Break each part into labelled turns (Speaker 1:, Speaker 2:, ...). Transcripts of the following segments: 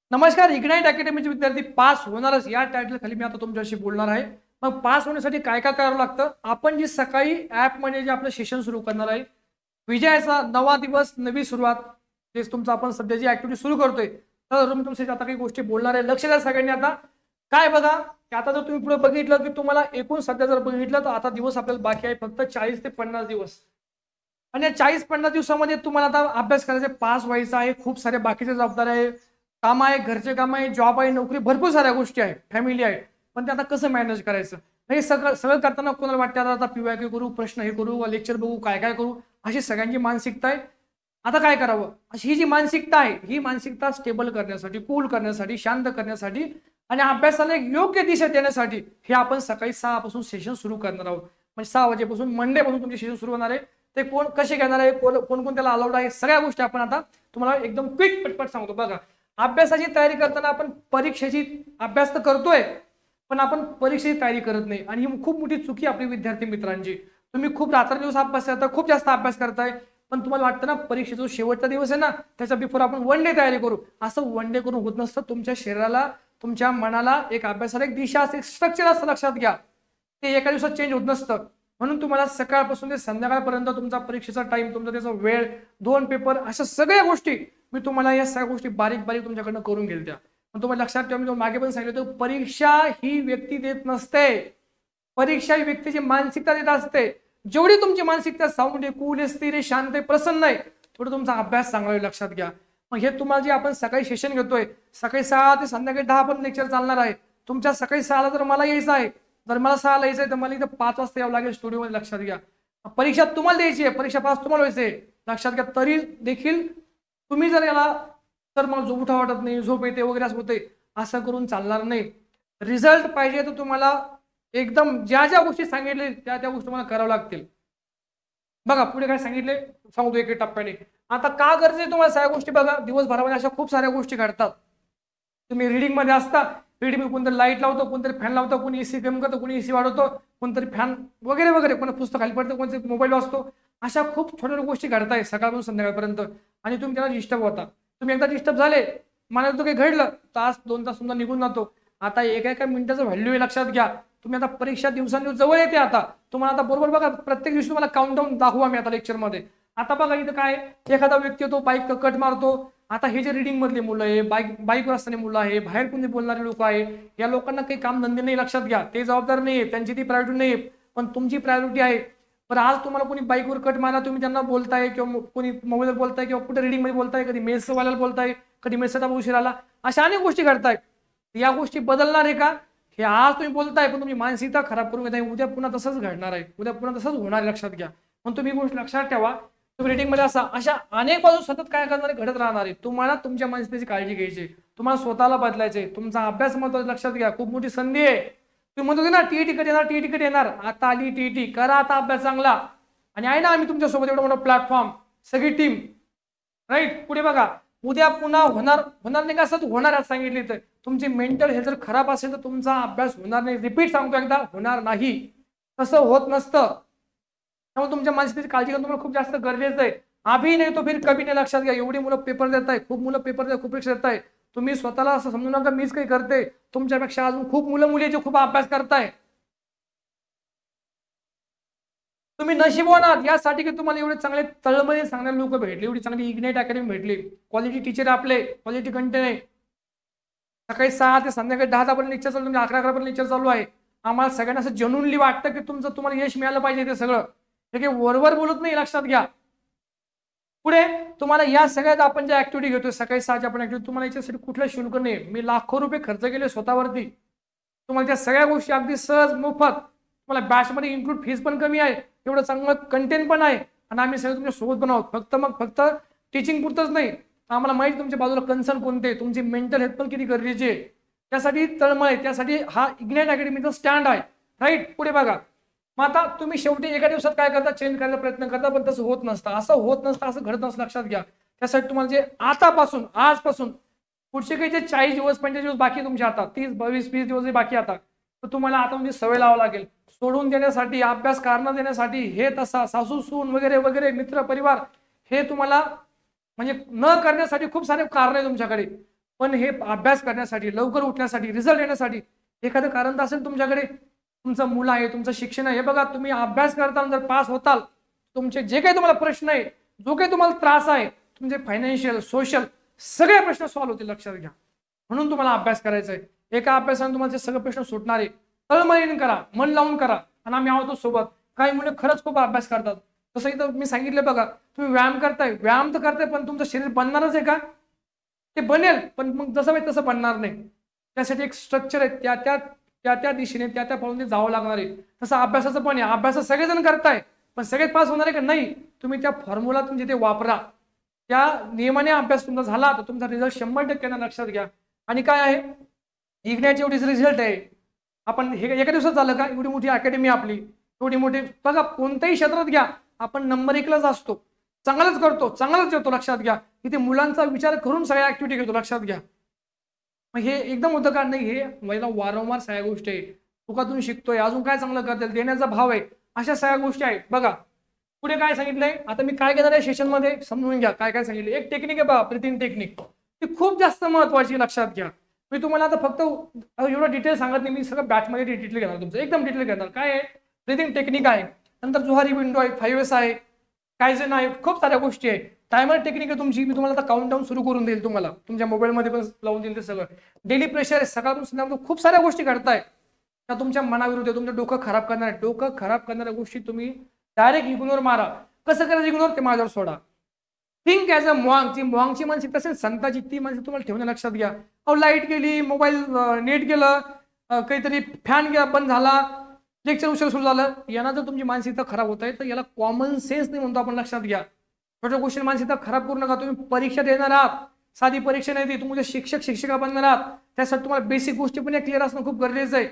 Speaker 1: नमस्कार. इग्नाइट अकॅडमीचे विद्यार्थी पास होणारच या टायटल खाली मी आता तुमच्याशी बोलणार आहे. मग पास होण्यासाठी काय काय करावं लागतं. आपण जी सकाळी ऍप मध्ये जे आपलं सेशन सुरू करणार आहे, विजयाचा नवा दिवस नवी सुरुवात, तेच तुमचं आपण सध्या जी ऍक्टिव्हिटी सुरू करतोय तर मी तुमच्याशी आता काही गोष्टी बोलणार आहे. लक्ष द्या सगळ्यांनी. आता काय बघा की आता जर तुम्ही पुढे बघितलं की तुम्हाला एकूण सध्या जर बघितलं तर आता दिवस आपल्याला बाकी आहे फक्त 40 ते 50 दिवस. आणि या 40-50 दिवसामध्ये तुम्हाला आता अभ्यास करायचा, पास व्हायचा आहे. खूप सारे बाकीचे जबाबदाऱ्या आहे, काम आहे, घरचे काम आहे, जॉब आहे, नोकरी, भरपूर साऱ्या गोष्टी आहेत, फॅमिली आहे. पण ते आता कसं मॅनेज करायचं हे सगळं सगळं करताना कोणाला वाटतं आता PYQ करू, प्रश्न हे करू, लेक्चर बघू, काय काय करू, अशी सगळ्यांची मानसिकता आहे. आता काय करावं, अशी ही जी मानसिकता आहे ही मानसिकता स्टेबल करण्यासाठी, कूल करण्यासाठी, शांत करण्यासाठी आणि अभ्यासाला एक योग्य दिशा देण्यासाठी हे आपण सकाळी 6 पासून सेशन सुरू करणार आहोत. म्हणजे 6 वाजेपासून मंडे पासून तुमचे सेशन सुरू होणार आहे. ते कोण कसे घेणार आहे, कोण कोण त्याला अलाउड आहे, सगळ्या गोष्टी आपण आता तुम्हाला एकदम क्विक पटपट सांगतो. बघा, अभ्यासाची तयारी करताना आपण परीक्षेची अभ्यास तर करतोय पण आपण परीक्षेची तयारी करत नाही आणि ही खूप मोठी चुकी आपली विद्यार्थी मित्रांची. तुम्ही खूप रात्रंदिवस अभ्यास करता, खूप जास्त अभ्यास करताय, पण तुम्हाला वाटतं ना परीक्षेचा शेवटचा दिवस आहे ना त्याच्या बिफोर आपण वन डे तयारी करू. असं वन डे करून होत नसतं. तुमच्या शरीराला, तुमच्या मनाला एक अभ्यासाला एक दिशा असते, एक स्ट्रक्चर असतं, लक्षात घ्या. ते एका दिवसात चेंज होत नसतं. म्हणून तुम्हाला सकाळपासून ते संध्याकाळपर्यंत तुमचा परीक्षेचा टाइम, तुमचा त्याचा वेळ, 2 पेपर, अशा सगळ्या गोष्टी मी तुम्हाला या सगळ्या गोष्टी बारीक बारीक तुमच्याकडनं करून घेईल. त्या पण तुम्हाला लक्षात ठेवा, मी मागे पण सांगितलं होतं, परीक्षा ही व्यक्ती देत नसते. परीक्षा ही व्यक्तीची मानसिकता देत असते. जेवढी तुमची मानसिकता साऊंड आहे, कूल आहे, स्थिर आहे, शांत आहे, प्रसन्न आहे, तेवढं तुमचा अभ्यास चांगला आहे, लक्षात घ्या. मग हे तुम्हाला जे आपण सकाळी सेशन घेतोय, सकाळी 6 ते संध्याकाळी 10 पर्यंत लेक्चर चालणार आहे. तुमच्या सकाळी 6 जर मला यायचं आहे, जर मला 6 यायचं आहे तर मला इथं 5 वाजता यावं लागेल स्टुडिओमध्ये, लक्षात घ्या. परीक्षा तुम्हाला द्यायची आहे, परीक्षा पास तुम्हाला व्हायचंय, लक्षात घ्या. तरी देखील तुम्ही जर याला तर मला झोप उठा वाटत नाही, झोप येते वगैरे असं होते, असं करून चालणार नाही. रिझल्ट पाहिजे तर तुम्हाला एकदम ज्या ज्या गोष्टी सांगितले त्या त्या गोष्टी तुम्हाला कराव्या लागतील. बघा पुढे काय सांगितले सांगतो एक एक टप्प्याने. आता का गरजेचं आहे तुम्हाला सगळ्या गोष्टी. बघा, दिवसभरामध्ये अशा खूप साऱ्या गोष्टी घडतात. तुम्ही रिडिंग मध्ये असता, रिडिंग मध्ये कोणतरी लाईट लावतो, कोणतरी फॅन लावतो, कोणी एसी कमी करतो, कोणी एसी वाढवतो, कोणतरी फॅन वगैरे वगैरे, कोणी पुस्तक खाली पडतं, कोणतरी मोबाईल वाचतो. अशा खूप छोट्या छोट्या गोष्टी घडताय सकाळपासून संध्याकाळपर्यंत आणि तुम्ही त्याला डिस्टर्ब होता. तुम्ही एकदा डिस्टर्ब झाले, मला काही घडलं, तास 2 तास सुद्धा निघून जातो. आता एका एका मिनिटाचं व्हॅल्यू आहे, लक्षात घ्या. तुम्ही आता परीक्षा दिवसांदिवस जवळ येते. आता तुम्हाला आता बरोबर बघा, प्रत्येक दिवशी तुम्हाला काउंटडाऊन दाखवू आम्ही आता लेक्चरमध्ये. आता बघा इथं काय, एखादा व्यक्ती तो बाईक कट मारतो. आता हे जे रिडिंग मधले मुलं आहे, बाईकवर असताना मुलं आहे, बाहेर कोणी बोलणारे लोक आहे, या लोकांना काही काम धंदे नाही, लक्षात घ्या. ते जबाबदार नाही, त्यांची ती प्रायोरिटी नाही, पण तुमची प्रायोरिटी आहे. पण आज तुम्हाला कोणी बाईकवर कट मारा, तुम्ही त्यांना बोलताय किंवा कोणी मोबाईलवर बोलताय किंवा कुठे रिडिंग मध्ये बोलताय, कधी मेसवाल्याला बोलताय, कधी मेसचा उशीर आला, अशा अनेक गोष्टी घडतायत. या गोष्टी बदलणार आहे का, हे आज तुम्ही बोलताय पण तुमची मानसिकता खराब करून घेताय. उद्या पुन्हा तसंच घडणार आहे, उद्या पुन्हा तसंच होणार आहे, लक्षात घ्या. पण तुम्ही गोष्ट लक्षात ठेवा, तुम्ही रेटिंग मध्ये असा अशा अनेक बाजू सतत काय करणारे घडत राहणार आहे. तुम्हाला तुमच्या मानसिकतेची काळजी घ्यायची, तुम्हाला स्वतःला बदलायचे, तुमचा अभ्यास महत्त्वाचा, लक्षात घ्या. खूप मोठी संधी आहे. तुम्ही म्हणतो ना टीईटी कधी येणार, टीईटी कधी येणार, आता आली टीईटी, करा आता अभ्यास चांगला. आणि आहे ना आम्ही तुमच्यासोबत, एवढा मोठा प्लॅटफॉर्म, सगळी टीम, राईट. पुढे बघा, उद्या पुन्हा होणार होणार नाही का, असं होणार आहे सांगितले. तर तुमची मेंटल हेल्थ जर खराब असेल तर तुमचा अभ्यास होणार नाही. रिपीट सांगतो एकदा, होणार नाही. तसं होत नसतं. त्यामुळे तुमच्या मानसिकतेची काळजी घेणं तुम्हाला खूप जास्त गरजेचं आहे. अभी नाही तो फिर कभी नाही, लक्षात घ्या. एवढी मुलं पेपर देत आहे, खूप मुलं पेपर देत, खूप परीक्षा देत आहे. तुम्ही स्वतःला असं समजू नका मीच काही करते, तुमच्यापेक्षा अजून खूप मुलं मुली जे खूप अभ्यास करताय. तुम्ही नशिबवान आहात यासाठी की तुम्हाला एवढे चांगले तळमळे सांगणारे लोक भेटले, एवढी चांगली इग्नाइट अकॅडमी भेटली, क्वालिटी टीचर आपले, क्वालिटी कंटेंट आहे. सकाळी 6 ते संध्याकाळी 10 पर्यंत लेक्चर चालू, 11 पर्यंत लेक्चर चालू आहे. आम्हाला सगळ्यांना असं जेन्युइनली वाटतं की तुम्हाला यश मिळालं पाहिजे. ते सगळं हे काही वरवर बोलत नाही, लक्षात घ्या. पुढे तुम्हाला या सगळ्यात आपण ज्या ऍक्टिव्हिटी घेतोय सकाळी 6 आपण ऍक्टिव्हिटी, तुम्हाला याच्यासाठी कुठलं शुल्क नाही. मी लाखो रुपये खर्च केले स्वतःवरती. तुम्हाला त्या सगळ्या गोष्टी अगदी सहज मोफत, तुम्हाला बॅच मध्ये इन्क्लूड, फीस पण कमी आहे, एवढं चांगलं कंटेंट पण आहे आणि आम्ही सगळे तुमच्या सोबत पण आहोत. फक्त टीचिंग पुरतच नाही, आम्हाला माहिती तुमच्या बाजूला कन्सर्न कोणते, तुमची मेंटल हेल्थ पण किती गरजेची आहे. त्यासाठी तळमळ आहे, त्यासाठी हा इग्नाइट अकॅडमीचा स्टँड आहे, राईट. पुढे बघा, मग आता तुम्ही शेवटी एका दिवसात काय करता, चेंज करायचा प्रयत्न करता, पण तसं होत नसतं, असं होत नसतं, असं घडत नसतं, लक्षात घ्या. त्यासाठी तुम्हाला जे आतापासून, आजपासून पुढचे काही जे 40 दिवस 45 दिवस बाकी तुमच्या हातात, 30 22 20 दिवस बाकी आता, तर तुम्हाला आता म्हणजे सवय लावावं लागेल. सोडून देण्यासाठी, अभ्यास कारणं देण्यासाठी, हे तसा सासू सून वगैरे वगैरे, मित्र परिवार, हे तुम्हाला म्हणजे न करण्यासाठी खूप सारे कारण आहे तुमच्याकडे. पण हे अभ्यास करण्यासाठी, लवकर उठण्यासाठी, रिझल्ट येण्यासाठी एखादं कारण तर असेल तुमच्याकडे. तुमचं मुलं आहे, तुमचं शिक्षण आहे. हे बघा, तुम्ही अभ्यास करताना जर पास होताल, तुमचे जे काही तुम्हाला प्रश्न आहे, जो काही तुम्हाला त्रास आहे, तुमचे फायनान्शियल, सोशल सगळे प्रश्न सॉल्व्ह होतील, लक्षात घ्या. म्हणून तुम्हाला अभ्यास करायचा आहे. एका अभ्यासाने तुम्हाला ते सगळे प्रश्न सुटणार आहे. तळमळीने करा, मन लावून करा. आणि आम्ही आहोत सोबत. काही मुलं खरंच खूप अभ्यास करतात. तसं इथं मी सांगितलं बघा, तुम्ही व्यायाम करताय, व्यायाम तर करताय, पण तुमचं शरीर बनणारच आहे का? ते बनेल, पण मग जसं पाहिजे तसं बनणार नाही. त्यासाठी एक स्ट्रक्चर आहे, त्या दिशेने त्या पाऊलने जावं लागणार आहे. तसं अभ्यासाचं पण आहे. अभ्यास सगळेजण करताय, पण सगळेच पास होणार आहे का? नाही. तुम्ही त्या फॉर्म्युला तुमचे ते वापरा, त्या नियमाने अभ्यास तुमचा झाला तर तुमचा रिझल्ट 100% येणार, लक्षात घ्या. आणि काय आहे, इग्नाइट एवढीच रिझल्ट आहे. आपण हे एका दिवसात झालं का? एवढी मोठी अकॅडमी आपली, एवढी मोठी बघा, कोणत्याही क्षेत्रात घ्या, आपण नंबर 1लाच असतो. चांगलंच करतो, चांगलंच येतो, लक्षात घ्या. इथे मुलांचा विचार करून सगळ्या ऍक्टिव्हिटी घेतो, लक्षात घ्या. मग हे एकदम होतं का? नाही, हे महिला वारंवार सगळ्या गोष्टी आहे. चुकातून शिकतोय, अजून काय चांगलं करतील, देण्याचा भाव आहे, अशा सगळ्या गोष्टी आहेत. बघा पुढे काय सांगितलंय, आता मी काय घेणार आहे सेशन मध्ये समजून घ्या. काय काय सांगितलं, एक टेक्निक आहे बघा, ब्रीथिंग टेक्निक. ती खूप जास्त महत्वाची, लक्षात घ्या. मी तुम्हाला आता फक्त एवढं डिटेल सांगत नाही, मी सगळं बॅचमध्ये डिटेल घेणार, तुमचं एकदम डिटेल घेणार. काय आहे, ब्रीथिंग टेक्निक आहे, नंतर जुहारी विंडो आहे, 5S आहे, कायझेन आहे, खूप साऱ्या गोष्टी आहे. टायमर टेक्निक आहे तुमची, मी तुम्हाला आता काउंटडाऊन सुरू करून देईल, तुम्हाला तुमच्या मोबाईलमध्ये पण लावून देईल ते सगळं. डेली प्रेशर आहे, सकाळपासून संध्याकाळपर्यंत खूप साऱ्या गोष्टी घडताय त्या तुमच्या मनाविरुद्ध, तुमचं डोकं खराब करणाऱ्या गोष्टी तुम्ही डायरेक्ट इग्नोर मारा. कसं करायचं इग्नोर, ते माझ्यावर सोडा. थिंक ॲज अ मॉंगची मानसिकता असेल संताची, ती मानसिकता तुम्हाला ठेवणं, लक्षात घ्या. अहो लाईट गेली, मोबाईल नेट गेलं, काहीतरी फॅन बंद झाला, लेक्चर उशीर सुरू झालं, यांना जर तुमची मानसिकता खराब होत आहे तर याला कॉमन सेन्स नाही म्हणतो आपण, लक्षात घ्या. छोट्या गोष्टी मानसिकता खराब करू नका. तुम्ही परीक्षा देणार आहात, साधी परीक्षा नाही ती, तुम्ही शिक्षिका बनणार आहात, त्यासाठी तुम्हाला बेसिक गोष्टी पण क्लिअर असणं खूप गरजेचं आहे.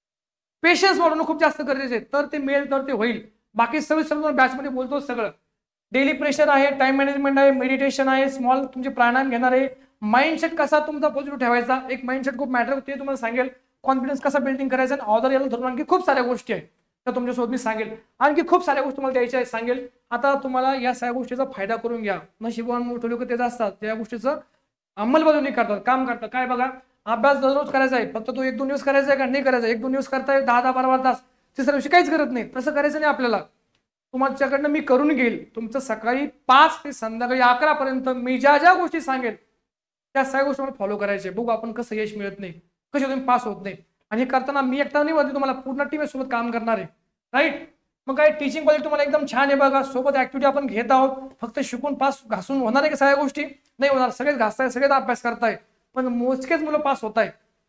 Speaker 1: पेशन्स वाढवणं खूप जास्त गरजेचं आहे, तर ते मिळेल, तर ते होईल. बाकी सगळं बॅचमध्ये बोलतो सगळं. डेली प्रेशर आहे, टाइम मॅनेजमेंट आहे, मेडिटेशन आहे, स्मॉल तुमचे प्राणायाम घेणार आहे. माइंडसेट कसा तुमचा पॉझिटिव्ह ठेवायचा, एक माइंडसेट खूप मॅटर होते, तुम्हाला सांगेल. कॉन्फिडन्स कसा बिल्डिंग करायचा, आणि ऑदर याला धरून आणखी खूप साऱ्या गोष्टी आहेत त्या तुमच्यासोबत मी सांगेल. आणखी खूप साऱ्या गोष्टी तुम्हाला द्यायच्या आहेत, सांगेल. आता तुम्हाला या सगळ्या गोष्टीचा फायदा करून घ्या. नशिबवान मोठे लोक तेच असतात, त्या गोष्टीचं अंमलबजावणी करतात, काम करतात. काय बघा, अभ्यास दररोज करायचा आहे, फक्त तो 1-2 दिवस करायचा आहे का? नाही करायचा. 1-2 दिवस करताय, 10-10, 12-12 तास, तिसऱ्या दिवशी काहीच करत नाही. तसं करायचं नाही आपल्याला. तुमच्याकडनं मी करून घेईल. तुमचं सकाळी 5 ते संध्याकाळी 11 पर्यंत मी ज्या गोष्टी सांगेल त्या सगळ्या गोष्टी मला फॉलो करायचे. बघू आपण कसं यश मिळत नाही, कसे तुम्ही पास होत नाही. आणि हे करताना मी एकटा नाही म्हणते, तुम्हाला पूर्ण टीम सोबत काम करणार आहे, राईट. मग काय टीचिंग क्वालिटी तुम्हाला एकदम छान आहे बघा. सोबत ऍक्टिव्हिटी आपण घेत आहोत. फक्त शिकून पास घासून होणार आहे का सगळ्या गोष्टी? नाही होणार. सगळेच घासताय, सगळेच अभ्यास करताय, पण मोजकेच मुलं पास होत आहे.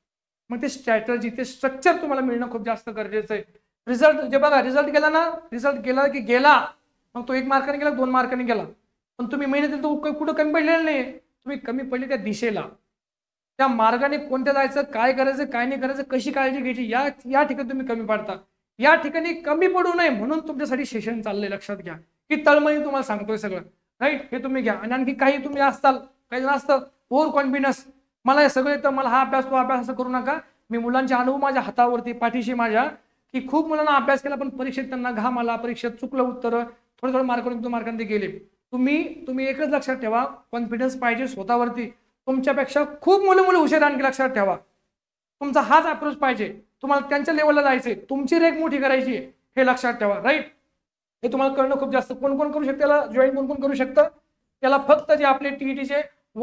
Speaker 1: मग ते स्ट्रॅटर्जी, ते स्ट्रक्चर तुम्हाला मिळणं खूप जास्त गरजेचं आहे. रिझल्ट जे बघा, रिझल्ट गेला ना, रिझल्ट गेला की गेला, मग तो 1 मार्काने गेला, 2 मार्काने गेला, पण तुम्ही मेहनत तो कुठं कमी पडलेलं नाही. तुम्ही कमी पडले त्या दिशेला, त्या मार्गाने कोणत्या जायचं, काय करायचं, काय नाही करायचं, कशी काळजी घ्यायची, या ठिकाणी तुम्ही कमी पडता. या ठिकाणी कमी पडू नये म्हणून तुमच्यासाठी सेशन चाललंय, लक्षात घ्या. की तळमळी तुम्हाला सांगतोय सगळं, राईट. हे तुम्ही घ्या. आणि आणखी काही तुम्ही असताल, काही जण असतं ओव्हर कॉन्फिडन्स, मला हे सगळं येतं, मला हा अभ्यास, तो अभ्यास, असं करू नका. मी मुलांचे अनुभव माझ्या हातावरती, पाठीशी माझ्या, की खूप मुलांना अभ्यास केला, पण परीक्षेत त्यांना घाम आला, परीक्षेत चुकलं उत्तर, थोडे मार्कांनी 2 मार्कांनी गेले. तुम्ही एकच लक्षात ठेवा, कॉन्फिडन्स पाहिजे स्वतःवरती. तुमच्यापेक्षा खूप मुलं हुशार, आणखी लक्षात ठेवा. तुमचा हाच अप्रोच पाहिजे. तुम्हाला त्यांच्या लेवलला जायचंय, तुमची रेक मोठी करायची, हे लक्षात ठेवा, राईट. हे तुम्हाला कळणं खूप जास्त. कोण करू शकतं त्याला जॉईन, कोण करू शकतं त्याला? फक्त जे आपले टीईटीचे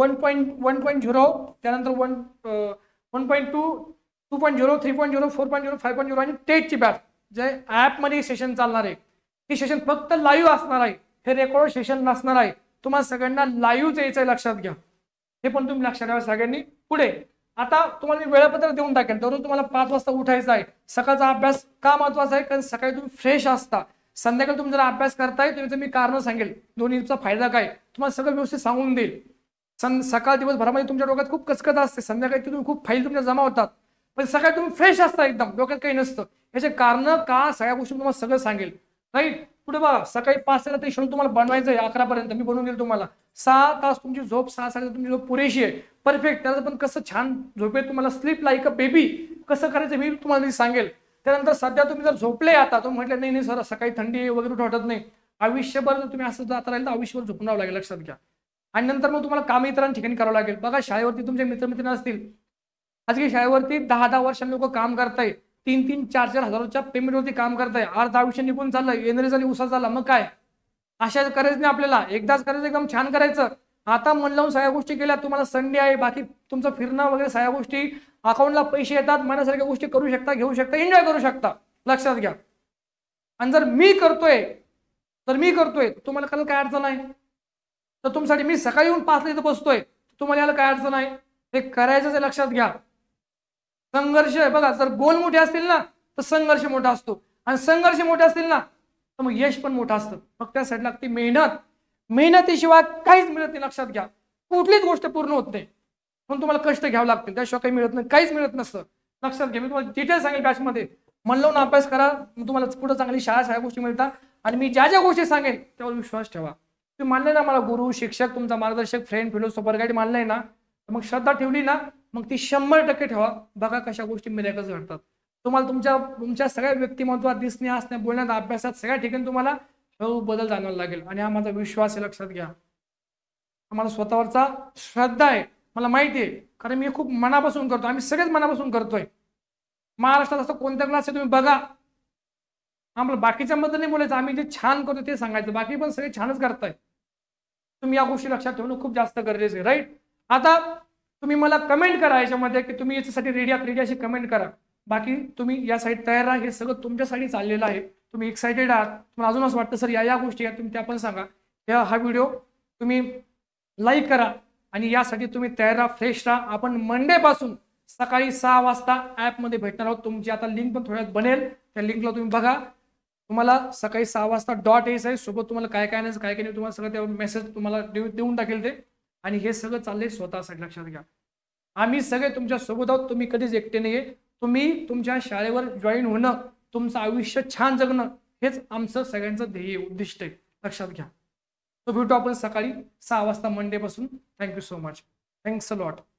Speaker 1: 1.0, त्यानंतर 1.2, 2.0, 3.0, 4.0, 5.0 आणि टेटची बॅच जे ॲपमध्ये सेशन चालणार आहे. हे सेशन फक्त लाईव्ह असणार आहे, हे रेकॉर्ड सेशन नसणार आहे. तुम्हाला सगळ्यांना लाईव्ह यायचं आहे, लक्षात घ्या. हे पण तुम्ही लक्षात ठेवा सगळ्यांनी. पुढे आता तुम्हाला मी वेळापत्रक देऊन टाकेल. दररोज तुम्हाला 5 वाजता उठायचं आहे. सकाळचा अभ्यास का महत्वाचा आहे? कारण सकाळी तुम्ही फ्रेश असता, संध्याकाळी तुम्ही जर अभ्यास करताय तर मी कारण सांगेल, दोन्हीचा फायदा काय तुम्हाला सगळं व्यवस्थित सांगून देईल. सकाळ दिवसभरामध्ये तुमच्या डोक्यात खूप कचकच असते, संध्याकाळी तुम्ही खूप फाईल तुमच्या जमा होतात, पण सकाळी तुम्ही फ्रेश असता, एकदम डोक्यात काही नसतं. याचे कारण का, सगळ्या गोष्टी तुम्हाला सगळं सांगेल, राईट. पुढे बघा, सकाळी 5 ते रात्री शेड्यूल तुम्हाला बनवायचं आहे. 11 पर्यंत मी बनवून देईल तुम्हाला. 6 तास तुमची झोप, 6-7 तुमची झोप पुरेशी आहे, परफेक्ट. त्याचं पण कसं छान झोपेत तुम्हाला स्लीप लाईक अ बेबी कसं करायचं मी तुम्हाला सांगेल. त्यानंतर सध्या तुम्ही जर झोपले, आता तुम्ही म्हटलं नाही सर सकाळी थंडी वगैरे वाटत नाही, आयुष्यभर जर तुम्ही असं जाता राहिलं तर आयुष्यभर झोपून राहावं लागेल, लक्षात घ्या. आणि नंतर मग तुम्हाला काम इतरांच्या ठिकाणी करावं लागेल. बघा शाळेवरती तुमचे मित्रमैत्रिणी असतील, आजची शाळेवरती 10-10 वर्षांनी लोक काम करताय, 3-3, 4-4 हजाराच्या पेमेंटवरती काम करताय, अर्ध आयुष्य निघून चाललंय, एनर्जी झाली, उसा झाला, मग काय अशा करायचं नाही आपल्याला. एकदाच करायचं, एकदम छान करायचं. आता मन लावून सगळ्या गोष्टी केल्या, तुम्हाला संडे आहे, बाकी तुमचं फिरणं वगैरे सगळ्या गोष्टी, अकाउंटला पैसे येतात, मनासारख्या गोष्टी करू शकता, घेऊ शकता, एन्जॉय करू शकता. लक्षात घ्या. आणि जर मी करतोय तुम्हाला करायला काय अडचण आहे? तर तुमच्यासाठी मी सकाळी येऊन 5 ला इथं बसतोय, तुम्हाला याला काय अडचण आहे? हे करायचंच आहे. लक्षात घ्या. संघर्ष आहे बघा, जर गोल मोठे असतील ना तर संघर्ष मोठा असतो, आणि संघर्ष मोठे असतील ना तर मग यश पण मोठं असतं. फक्त त्यासाठी लागते मेहनत. मेहनतीशिवाय काहीच मिळत नाही. लक्षात घ्या. कुठलीच गोष्ट पूर्ण होत नाही, पण तुम्हाला कष्ट घ्यावं लागतील, त्याशिवाय काही मिळत नाही, काहीच मिळत नसतं. लक्षात घ्या. मी तुम्हाला डिटेल सांगेल बॅचमध्ये. मन लावून अभ्यास करा, तुम्हाला पुढे चांगली शाळा सगळ्या गोष्टी मिळतात. आणि मी ज्या ज्या गोष्टी सांगेन त्यावर विश्वास ठेवा. तुम्ही मानले ना मला गुरु, शिक्षक, तुमचा मार्गदर्शक, फ्रेंड, फिलोसॉफर, गाईड मानलंय ना, तर मग श्रद्धा ठेवली ना, मग ती 100% ठेवा. बघा कशा गोष्टी मिरॅकल्स घडतात. तुम्हाला तुमच्या सगळ्या व्यक्तिमत्वात, दिसणे, असणे, बोलण्यात, अभ्यासात, सगळ्या ठिकाणी तुम्हाला बदल जाणवायला लागेल. आणि हा माझा विश्वास आहे. लक्षात घ्या. आम्हाला स्वतःवरचा श्रद्धा आहे, मला माहिती आहे, कारण मी खूप मनापासून करतो. आम्ही सगळेच मनापासून करतोय. महाराष्ट्रात असं कोणत्या क्लास आहे तुम्ही बघा. आम्हाला बाकीच्याबद्दल नाही बोलायचं, आम्ही जे छान करतो ते सांगायचं. बाकी पण सगळे छानच करताय. तुम्ही या गोष्टी लक्षात ठेवणं खूप जास्त गरजेचं आहे. राईट. आता तुम्ही मला कमेंट करा याच्यामध्ये की तुम्ही याच्यासाठी रेडी आहात, रेडी अशी कमेंट करा. बाकी तुम्ही यासाठी तयार राहा. हे सगळं तुमच्यासाठी चाललेलं आहे. तुम्ही एक्साइटेड आहात, तुम्हाला अजून असं वाटतं सर या गोष्टी आहेत, तुम्ही त्या पण सांगा. हा व्हिडिओ तुम्ही लाईक करा आणि यासाठी तुम्ही तयार राहा, फ्रेश राहा. आपण मंडे पासून सकाळी 6 वाजता ॲपमध्ये भेटणार आहोत. तुमची आता लिंक पण थोड्यात बनेल, त्या लिंकला तुम्ही बघा. तुम्हाला सकाळी 6 वाजता डॉट यायचं आहे. सोबत तुम्हाला काय काय नाही, काय काय नाही, तुम्हाला सगळं त्यावर मेसेज तुम्हाला देऊन टाकेल ते. आणि हे सगळं चाललंय स्वतःसाठी. लक्षात घ्या. आम्ही सगळे तुमच्या सोबत आहोत. तुम्ही कधीच एकटे नाहीये. तुम्ही तुमच्या शाळेवर जॉईन होणं, तुमचं आयुष्य छान जगणं, हेच आमचं सगळ्यांचं ध्येय, उद्दिष्ट आहे. लक्षात घ्या. तो भेटू आपण सकाळी 6 वाजता मंडे पासून. Thank you so much. Thanks a lot.